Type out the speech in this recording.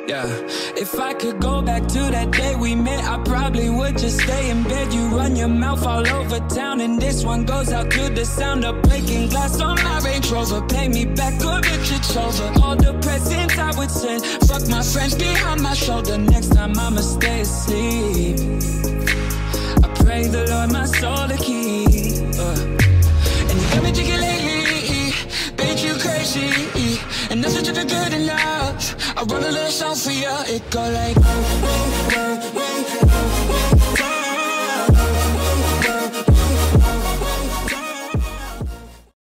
Yeah, if I could go back to that day we met, I probably would just stay in bed. You run your mouth all over town, and this one goes out to the sound of breaking glass on my Range Rover. Pay me back or bitch, it's over. All the presents I would send, fuck my friends behind my shoulder. Next time I'ma stay asleep. I pray the Lord my soul to keep. And you got me thinking lately, bitch, you crazy, and nothing's ever good enough. I wrote a little song for you, it go like, oh, oh.